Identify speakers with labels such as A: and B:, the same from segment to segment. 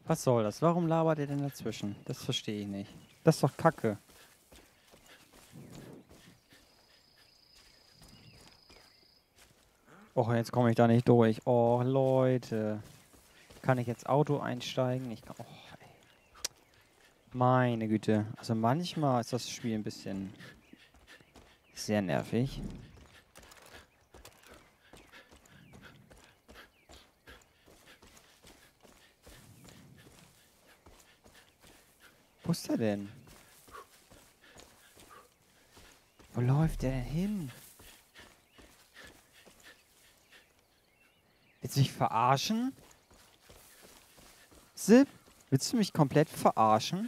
A: Was soll das? Warum labert ihr denn dazwischen? Das verstehe ich nicht. Das ist doch Kacke. Och, jetzt komme ich da nicht durch. Oh, Leute. Kann ich jetzt Auto einsteigen? Ich kann. Och, ey. Meine Güte. Also manchmal ist das Spiel ein bisschen sehr nervig. Wo ist der denn? Wo läuft der denn hin? Willst du mich verarschen? Sip, willst du mich komplett verarschen?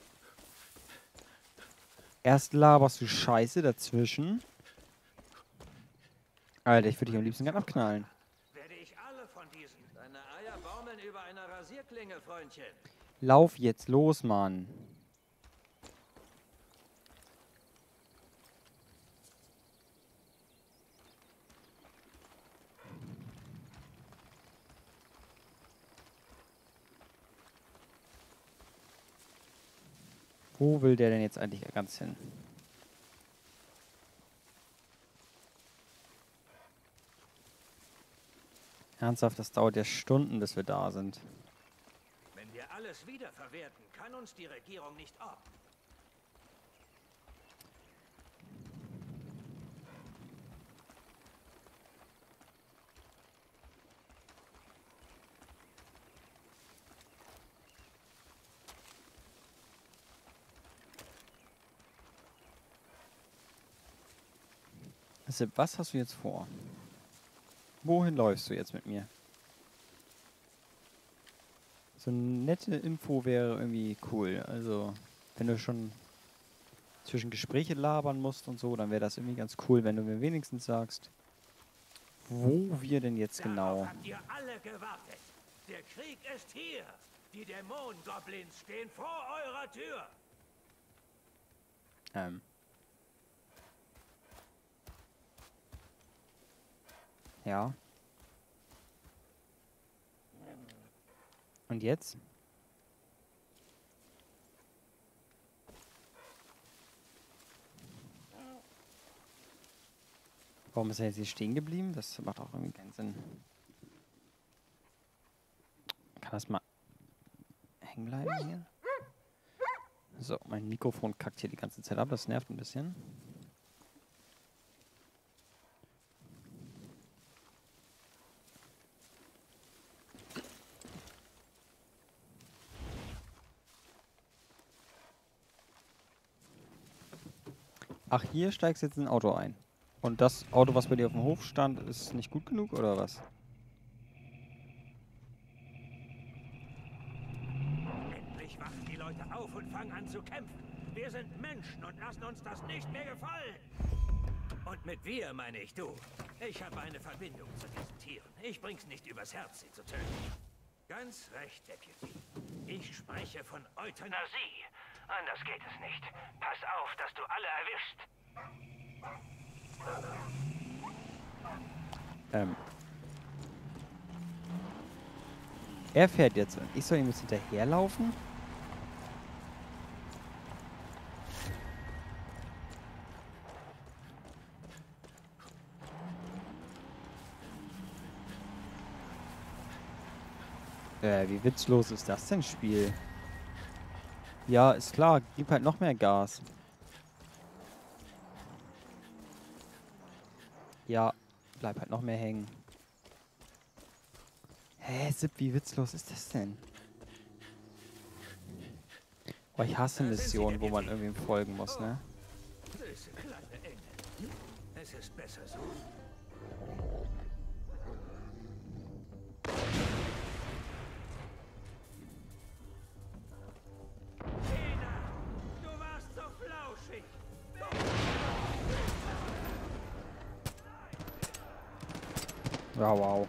A: Erst laberst du Scheiße dazwischen. Alter, ich würde dich am liebsten gern abknallen.
B: Werde ich alle von diesen. Deine Eier baumeln über einer Rasierklinge, Freundchen.
A: Lauf jetzt los, Mann. Wo will der denn jetzt eigentlich ganz hin? Ernsthaft, das dauert ja Stunden, bis wir da sind.
B: Wenn wir alles wiederverwerten, kann uns die Regierung nicht orten.
A: Sip, was hast du jetzt vor? Wohin läufst du jetzt mit mir? So eine nette Info wäre irgendwie cool. Also, wenn du schon zwischen Gespräche labern musst und so, dann wäre das irgendwie ganz cool, wenn du mir wenigstens sagst, wo wir denn jetzt genau...
B: Darauf habt ihr alle gewartet. Der Krieg ist hier. Die Dämonengoblins stehen vor eurer Tür.
A: Ja. Und jetzt? Warum ist er jetzt hier stehen geblieben? Das macht auch irgendwie keinen Sinn. Kann das mal hängen bleiben hier? So, mein Mikrofon kackt hier die ganze Zeit ab. Das nervt ein bisschen. Ach, hier steigst du jetzt in ein Auto ein. Und das Auto, was bei dir auf dem Hof stand, ist nicht gut genug, oder was?
B: Endlich wachen die Leute auf und fangen an zu kämpfen. Wir sind Menschen und lassen uns das nicht mehr gefallen. Und mit wir meine ich du. Ich habe eine Verbindung zu diesen Tieren. Ich bring's nicht übers Herz, sie zu töten. Ganz recht, Deputy. Ich spreche von Euthanasie. Anders geht es nicht. Pass auf, dass du alle erwischst.
A: Er fährt jetzt und ich soll ihm jetzt hinterherlaufen? Wie witzlos ist das denn, Spiel? Ja, ist klar. Gib halt noch mehr Gas. Ja, bleib halt noch mehr hängen. Hä, Sip, wie witzlos ist das denn? Oh, ich hasse Missionen, wo man irgendwie folgen muss, ne?
B: Süße kleine Engel. Es ist besser so. Tina, du warst so flauschig.
A: Ja, wow.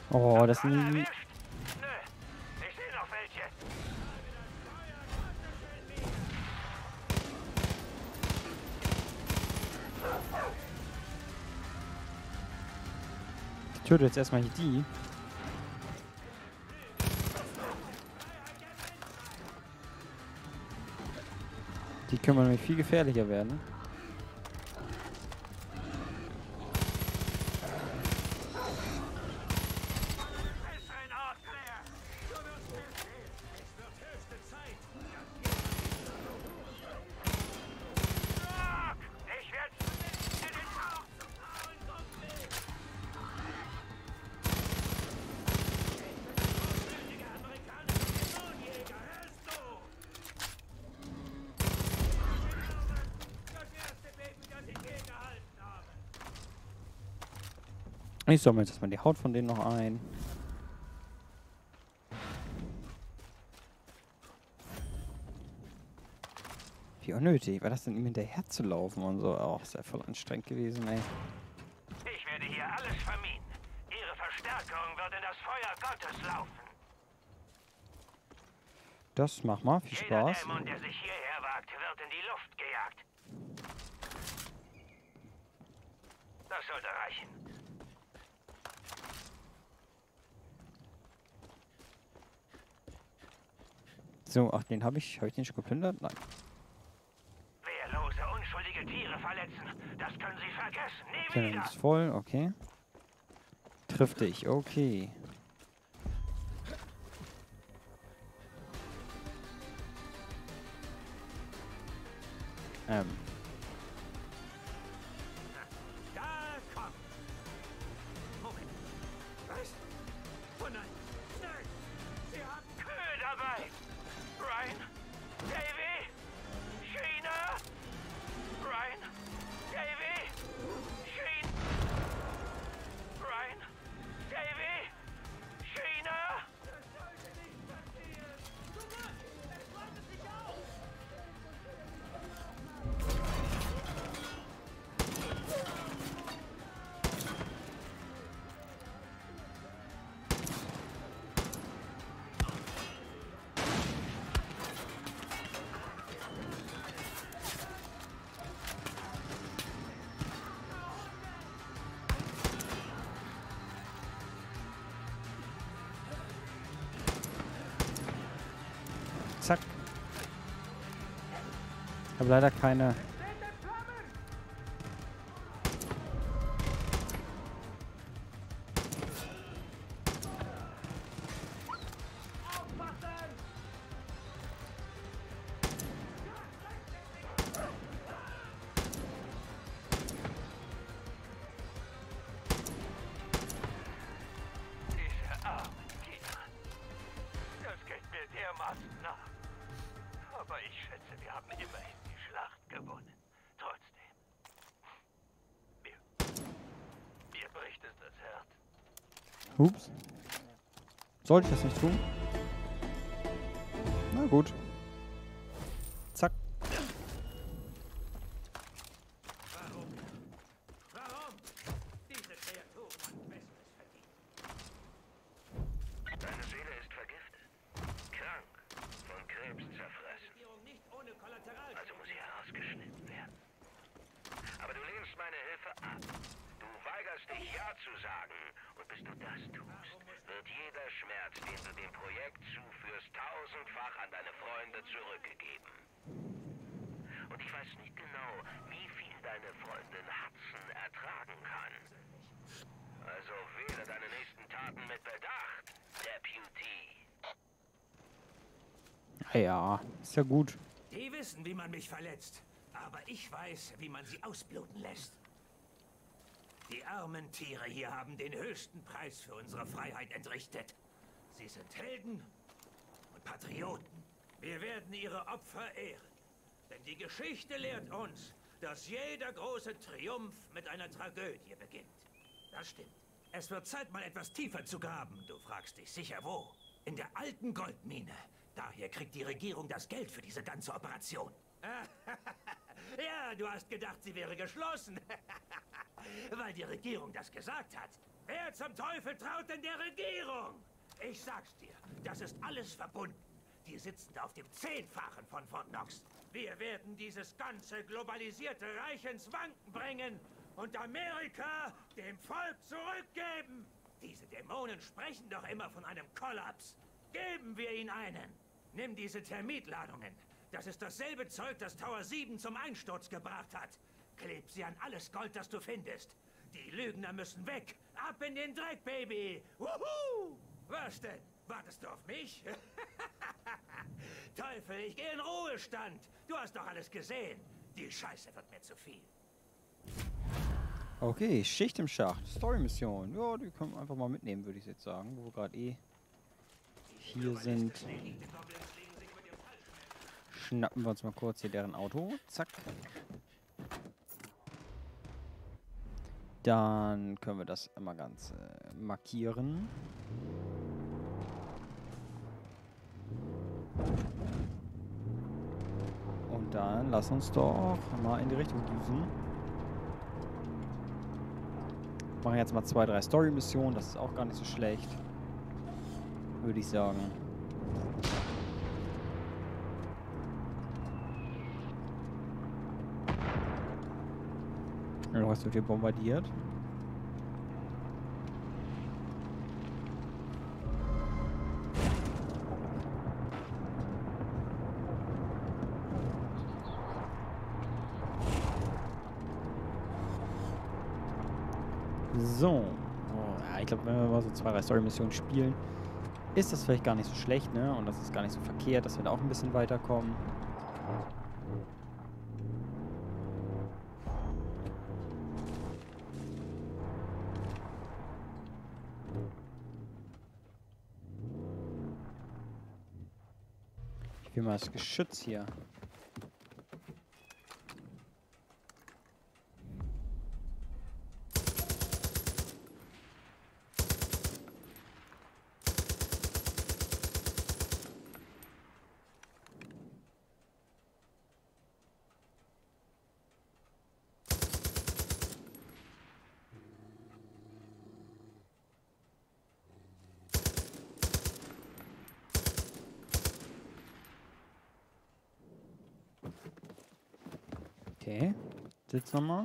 A: Oh, das
B: Alle
A: sind...
B: erwischt? Nö, ich sehe noch welche.
A: Ich töte jetzt erstmal hier die. Die können nämlich viel gefährlicher werden.
B: Besseren Ort, Claire. Du wirst mir sehen. Es wird höchste Zeit. Rock! Ich werde in den Tauch zum faulen Dummweg. Hochwertiger amerikanischer Dämonenjäger, hörst du? Das erste Baby, das ich je gehalten habe.
A: Ich sammle jetzt erstmal die Haut von denen noch ein. Wie unnötig war das denn, ihm hinterher zu laufen und so. Auch ist ja voll anstrengend gewesen, ey.
B: Ich werde hier alles vermieden. Ihre Verstärkung wird in das Feuer Gottes laufen.
A: Das mach mal, viel
B: Jeder
A: Spaß.
B: Dämon, der sich hierher wagt, wird in die Luft gejagt. Das sollte reichen.
A: So, ach, den habe ich den schon geplündert? Nein.
B: Wehrlose, unschuldige Tiere verletzen, das können Sie vergessen. Nie
A: Plündern
B: wieder.
A: ist voll, okay. Trifft dich, okay.
B: Da kommt. Moment. Was? Oh nein. Nein. Sie haben Kühe dabei. Ryan. Davy. Sheena. Ryan. Davy. Sheen. Ryan. Davy. Sheena. Das sollte nicht passieren. Zurück. Es breitet sich auf.
A: Zack. Ich habe leider keine...
B: Diese armen Kinder. Das geht mir dermaßen nach. Aber ich schätze, wir haben immerhin die Schlacht gewonnen. Trotzdem. Mir bricht es das Herz.
A: Ups. Sollte ich das nicht tun? Na gut. Zack.
B: Warum? Warum? Diese Kreaturen haben Besseres verdient.
C: Deine Seele ist vergiftet. Krank. Von Krebs zerfressen.
B: Regierung nicht ohne Kollateral.
C: Also muss sie herausgeschnitten werden. Aber du lehnst meine Hilfe ab. Du weigerst dich Ja zu sagen. Und bis du das tust, wird jeder Schmerz, den du dem Projekt zuführst, tausendfach an deine Freunde zurückgegeben. Und ich weiß nicht genau, wie viel deine Freundin Hudson ertragen kann. Also wähle deine nächsten Taten mit Bedacht, Deputy.
A: Ja, ist ja gut.
B: Die wissen, wie man mich verletzt. Aber ich weiß, wie man sie ausbluten lässt. Die armen Tiere hier haben den höchsten Preis für unsere Freiheit entrichtet. Sie sind Helden und Patrioten. Wir werden ihre Opfer ehren. Denn die Geschichte lehrt uns, dass jeder große Triumph mit einer Tragödie beginnt. Das stimmt. Es wird Zeit, mal etwas tiefer zu graben. Du fragst dich sicher wo. In der alten Goldmine. Daher kriegt die Regierung das Geld für diese ganze Operation. Ja, du hast gedacht, sie wäre geschlossen. Weil die Regierung das gesagt hat. Wer zum Teufel traut denn der Regierung? Ich sag's dir, das ist alles verbunden. Die sitzen auf dem Zehnfachen von Fort Knox. Wir werden dieses ganze globalisierte Reich ins Wanken bringen und Amerika dem Volk zurückgeben. Diese Dämonen sprechen doch immer von einem Kollaps. Geben wir ihnen einen. Nimm diese Termitladungen. Das ist dasselbe Zeug, das Tower 7 zum Einsturz gebracht hat. Kleb sie an alles Gold, das du findest. Die Lügner müssen weg. Ab in den Dreck, Baby. Wuhu! Was denn? Wartest du auf mich? Teufel, ich gehe in Ruhestand. Du hast doch alles gesehen. Die Scheiße wird mir zu viel.
A: Okay, Schicht im Schacht. Story-Mission. Ja, die können wir einfach mal mitnehmen, würde ich jetzt sagen. Wo wir gerade hier sind. Schnappen wir uns mal kurz hier deren Auto. Zack. Dann können wir das immer ganz markieren. Und dann lass uns doch mal in die Richtung düsen. Machen jetzt mal 2, 3 Story-Missionen. Das ist auch gar nicht so schlecht. Würde ich sagen. Was wird hier bombardiert? So. Ja, ich glaube, wenn wir mal so 2, 3 Story-Missionen spielen, ist das vielleicht gar nicht so schlecht, ne? Und das ist gar nicht so verkehrt, dass wir da auch ein bisschen weiterkommen. Ich will mal das Geschütz hier. Okay, sitz nochmal.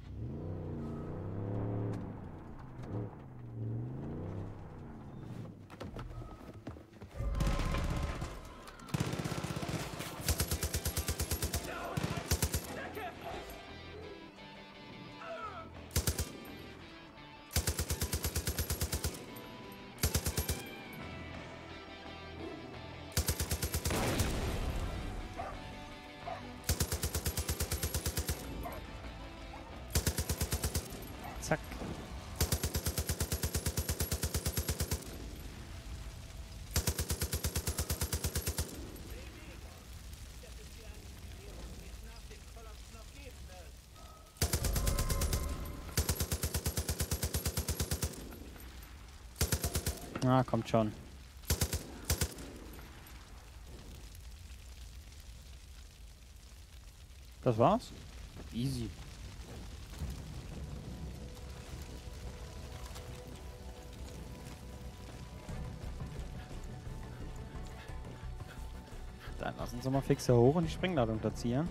A: Zack. Ah, kommt schon. Das war's? Easy. Dann lass uns doch mal fix hier hoch und die Sprengladung platzieren.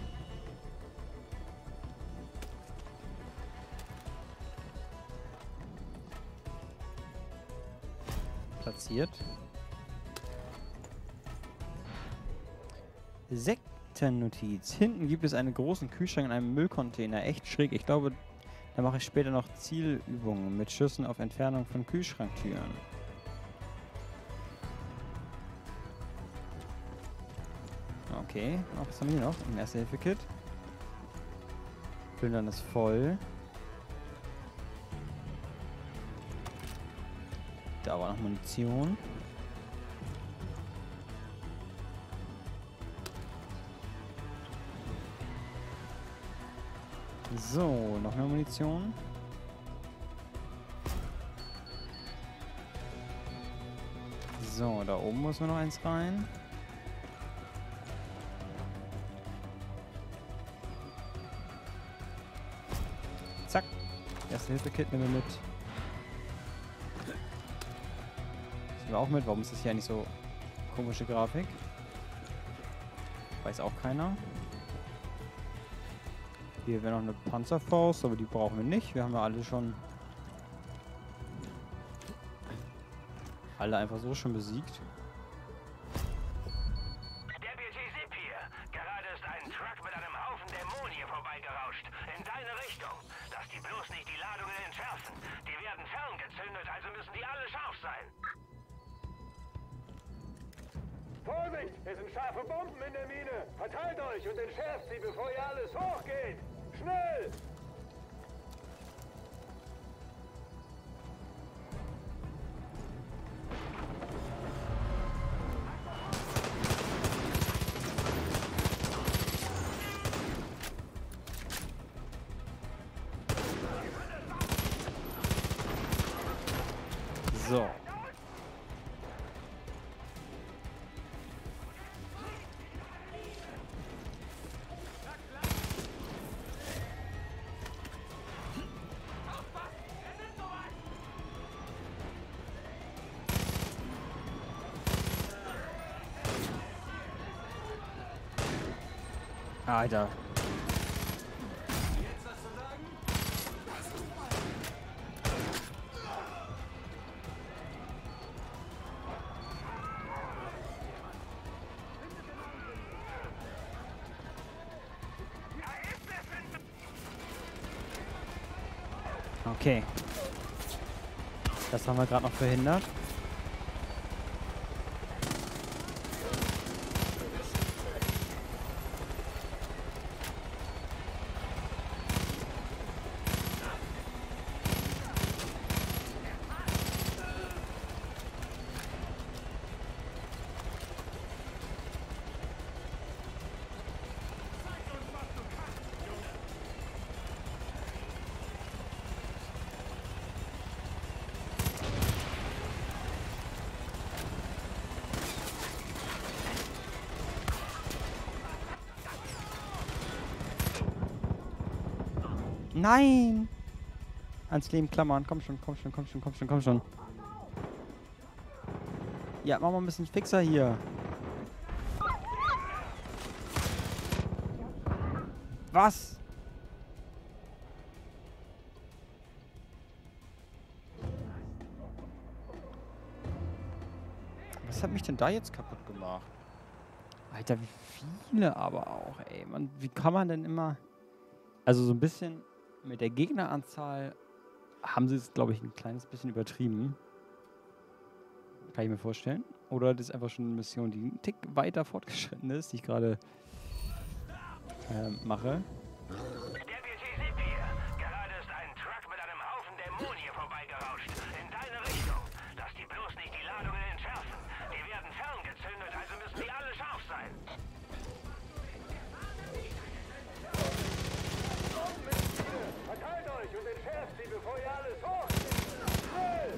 A: Platziert. Sektennotiz. Hinten gibt es einen großen Kühlschrank in einem Müllcontainer. Echt schräg. Ich glaube, da mache ich später noch Zielübungen mit Schüssen auf Entfernung von Kühlschranktüren. Okay, was haben wir noch? Ein Erste-Hilfe-Kit. Füllen dann ist voll. Da war noch Munition. So, noch mehr Munition. So, da oben muss noch eins rein. Zack. Erste-Hilfe-Kit nehmen wir mit. Nehmen wir auch mit. Warum ist das hier eigentlich so komische Grafik? Weiß auch keiner. Hier wäre noch eine Panzerfaust, aber die brauchen wir nicht. Wir haben ja alle schon... Alle einfach so schon besiegt.
C: Deputy Zip hier. Gerade ist ein Truck mit einem Haufen Dämonen hier vorbeigerauscht. In deine Richtung. Lass die bloß nicht die Ladungen entschärfen. Die werden ferngezündet, also müssen die alle scharf sein.
D: Vorsicht! Es sind scharfe Bomben in der Mine! Verteilt euch und entschärft sie, bevor ihr alles hochgeht! Schnell!
A: So. Alter. Okay. Das haben wir gerade noch verhindert. Nein! Ans Leben klammern. Komm schon, komm schon, komm schon, komm schon, komm schon. Ja, mach mal ein bisschen fixer hier. Was? Was hat mich denn da jetzt kaputt gemacht? Alter, wie viele aber auch, ey. Man, wie kann man denn immer... Also so ein bisschen mit der Gegneranzahl haben sie es, glaube ich, ein kleines bisschen übertrieben. Kann ich mir vorstellen. Oder das ist einfach schon eine Mission, die einen Tick weiter fortgeschritten ist, die ich gerade mache.
C: Deputy Zip hier. Gerade ist ein Truck mit einem Haufen Dämonen hier vorbeigerauscht. In deine Richtung. Lass die bloß nicht die Ladungen entschärfen. Die werden ferngezündet, also müssen die alle scharf sein.
D: Verteilt euch und entschärft sie, bevor ihr alles hochgeht! Schnell!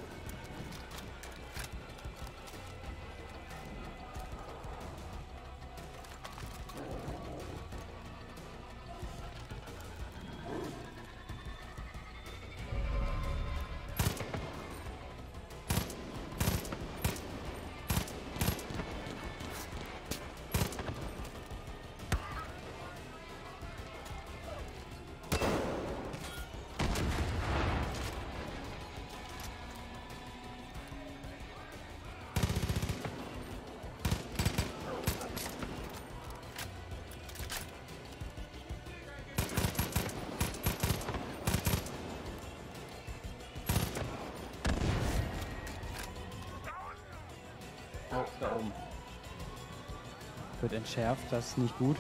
A: Oh, da oben. Wird entschärft, das ist nicht gut.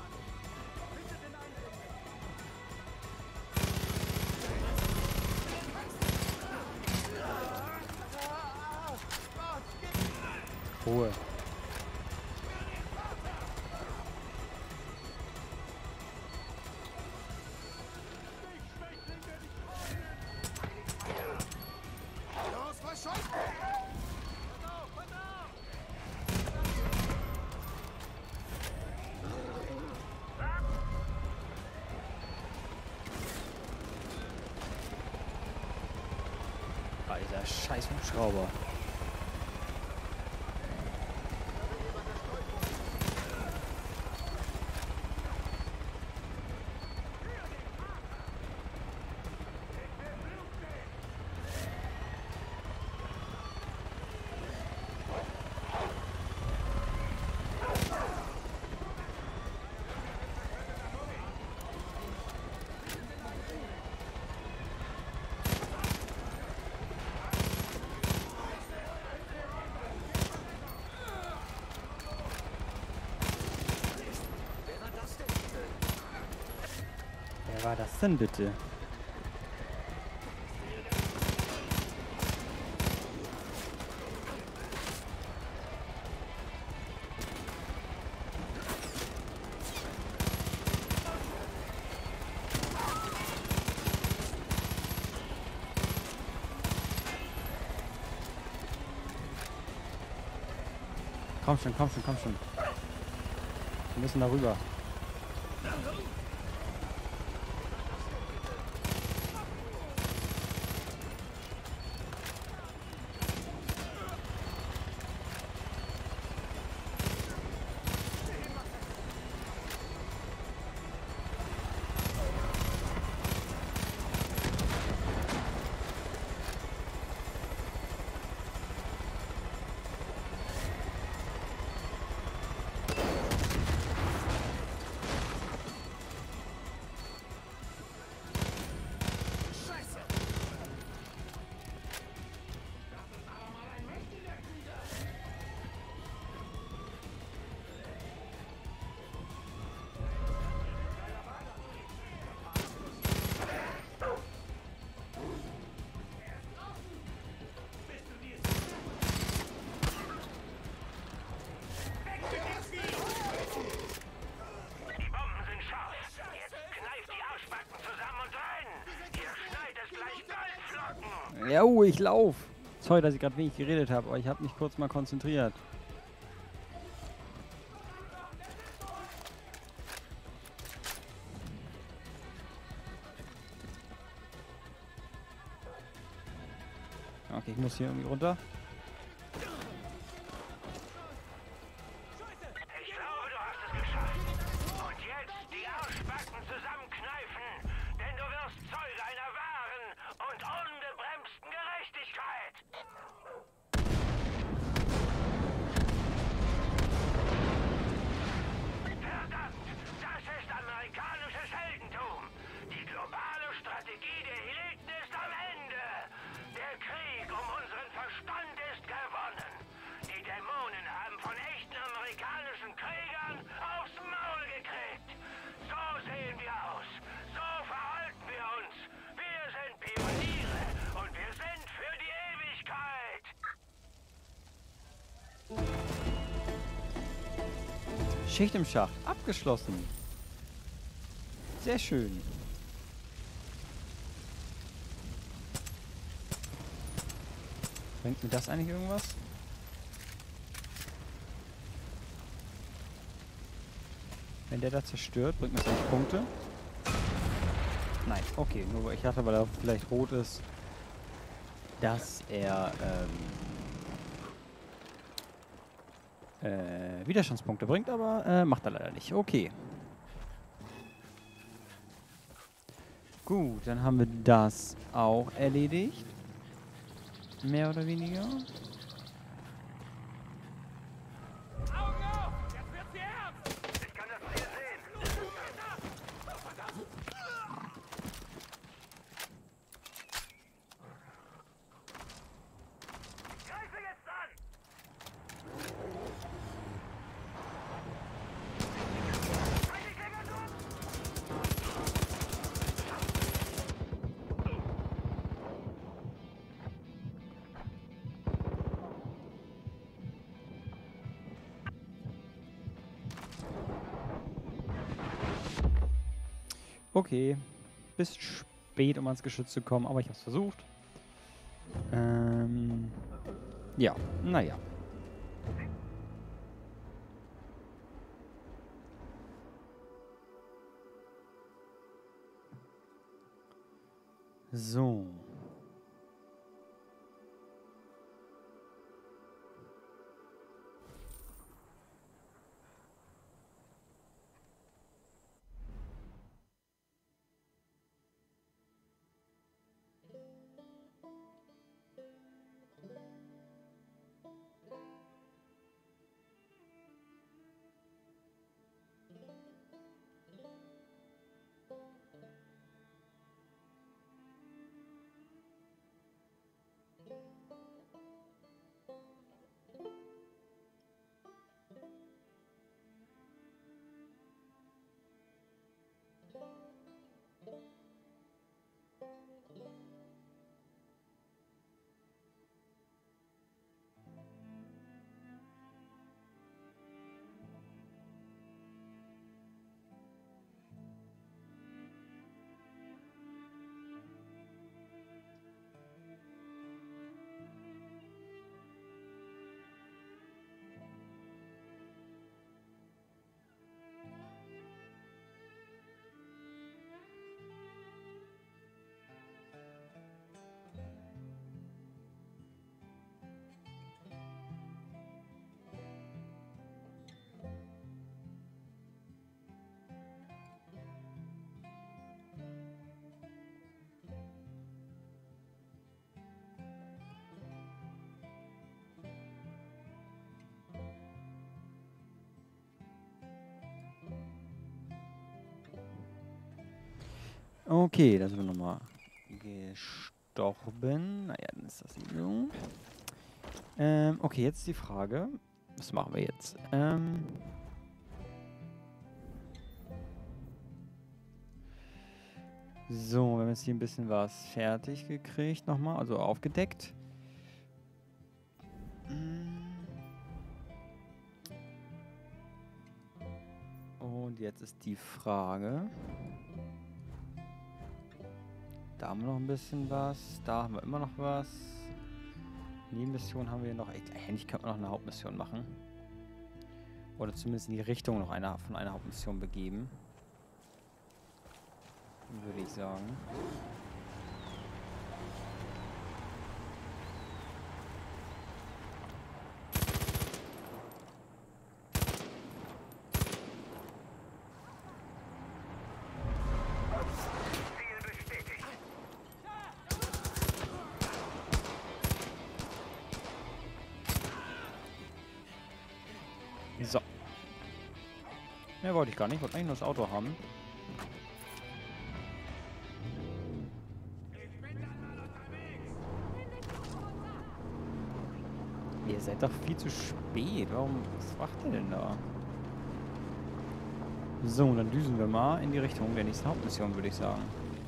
A: Ruhe. Alter, scheiß Hubschrauber. das denn bitte? Komm schon, komm schon, komm schon. Wir müssen da rüber. Ja, ich lauf. Sorry, dass ich gerade wenig geredet habe, aber ich habe mich kurz mal konzentriert. Okay, ich muss hier irgendwie runter.
C: Ich glaube, du hast es geschafft. Und jetzt die Arschbacken zusammenkneifen, denn du wirst Zeuge einer wahren und ungebremsten Gerechtigkeit. Verdammt, das ist amerikanisches Heldentum. Die globale Strategie der Eliten ist am Ende. Der Krieg um unseren Verstand ist gewonnen. Die Dämonen haben von echten amerikanischen Kriegern aufs Maul gekriegt. So sehen wir aus. So verhalten wir uns. Wir sind Pioniere und wir sind für die Ewigkeit.
A: Schicht im Schacht. Abgeschlossen. Sehr schön. Bringt mir das eigentlich irgendwas? Wenn der da zerstört, bringt mir das eigentlich Punkte? Nein, okay. Nur weil ich dachte, weil er vielleicht rot ist, dass er Widerstandspunkte bringt, aber macht er leider nicht. Okay. Gut, dann haben wir das auch erledigt. Mehr oder weniger.
B: Augen auf! Jetzt wird's hier ernst!
C: Ich kann das Ziel sehen. Greife jetzt an! Halt die Finger durch!
A: Okay. Bis spät, um ans Geschütz zu kommen, aber ich habe es versucht. Ja, naja. So. Okay, da sind wir nochmal gestorben. Naja, dann ist das eben so. Okay, jetzt die Frage. Was machen wir jetzt? So, wir haben jetzt hier ein bisschen was fertig gekriegt nochmal, also aufgedeckt. Und jetzt ist die Frage. Da haben wir noch ein bisschen was. Da haben wir immer noch was. Nebenmission haben wir noch. Eigentlich könnte man noch eine Hauptmission machen. Oder zumindest in die Richtung noch von einer Hauptmission begeben. Würde ich sagen. So. Mehr wollte ich gar nicht. Ich wollte eigentlich nur das Auto haben. Ihr seid doch viel zu spät. Was macht ihr denn da? So, dann düsen wir mal in die Richtung der nächsten Hauptmission, würde ich sagen.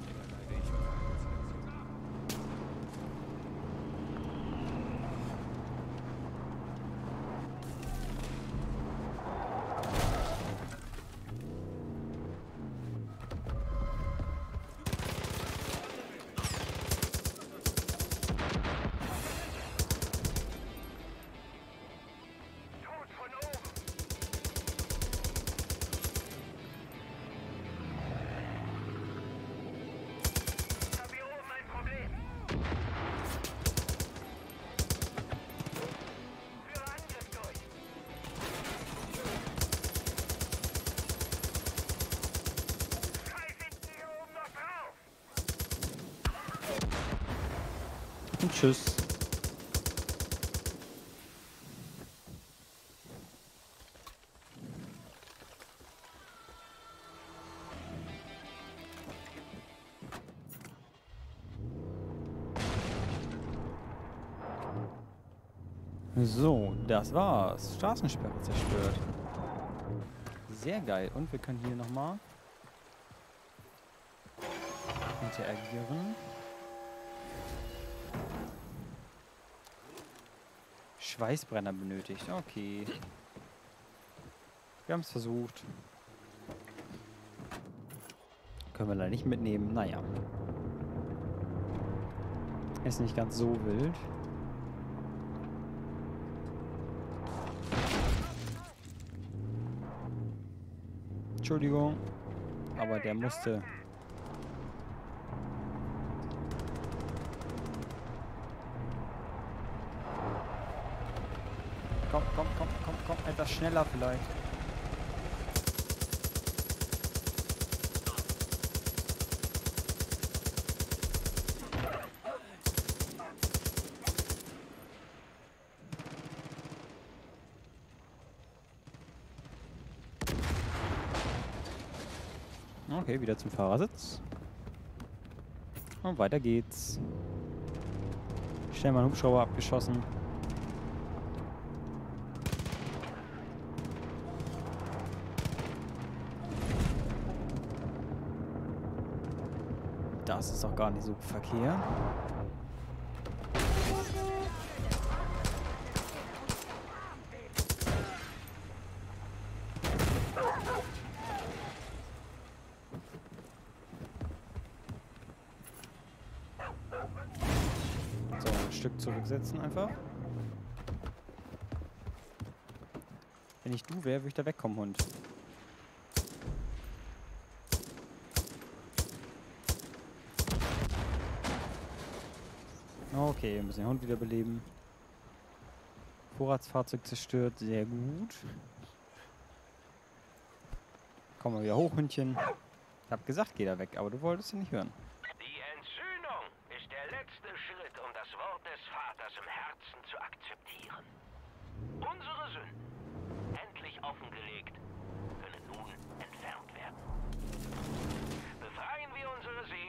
A: Und tschüss. So, das war's. Straßensperre zerstört. Sehr geil. Und wir können hier nochmal interagieren. Schweißbrenner benötigt. Okay. Wir haben es versucht. Können wir leider nicht mitnehmen. Naja. Ist nicht ganz so wild. Entschuldigung. Aber der musste. Komm. Etwas schneller vielleicht. Okay, wieder zum Fahrersitz. Und weiter geht's. Schnell mal einen Hubschrauber abgeschossen. Das ist doch gar nicht so verkehrt. So, ein Stück zurücksetzen einfach. Wenn ich du wäre, würde ich da wegkommen, Hund. Okay, wir müssen den Hund wiederbeleben. Vorratsfahrzeug zerstört, sehr gut. Komm mal wieder hoch, Hündchen. Ich hab gesagt, geh da weg, aber du wolltest ja nicht hören.
C: Die Entsühnung ist der letzte Schritt, um das Wort des Vaters im Herzen zu akzeptieren. Unsere Sünden, endlich offengelegt, können nun entfernt werden. Befreien wir unsere Seelen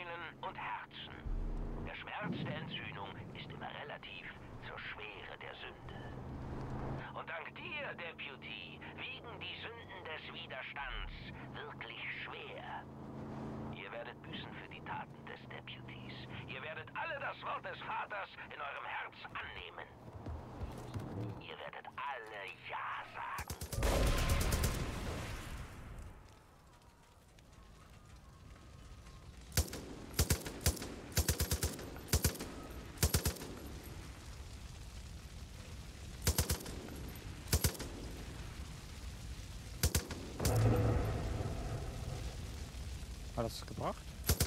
C: Widerstands wirklich schwer. Ihr werdet büßen für die Taten des Deputies. Ihr werdet alle das Wort des Vaters in eurem Herz annehmen. Ihr werdet alle Ja sagen.
A: Hat das gebracht?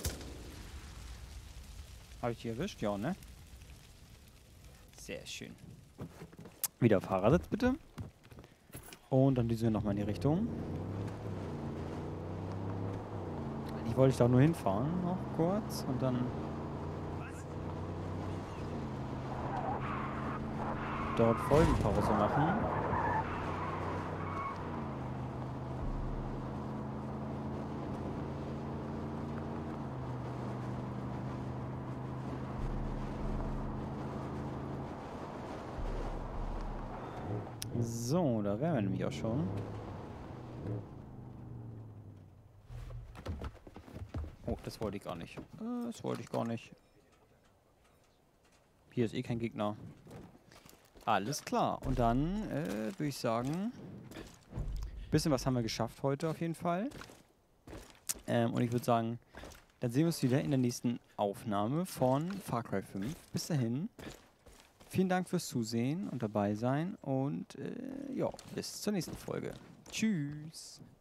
A: Habe ich die erwischt? Ja, ne? Sehr schön. Wieder Fahrersitz bitte. Und dann düsen wir nochmal in die Richtung. Die wollte ich da nur hinfahren, noch kurz. Und dann dort Folgenpause machen. So, da wären wir nämlich auch schon. Oh, das wollte ich gar nicht. Das wollte ich gar nicht. Hier ist eh kein Gegner. Alles klar. Und dann würde ich sagen, bisschen was haben wir geschafft heute auf jeden Fall. Und ich würde sagen, dann sehen wir uns wieder in der nächsten Aufnahme von Far Cry 5. Bis dahin. Vielen Dank fürs Zusehen und dabei sein und ja, bis zur nächsten Folge. Tschüss.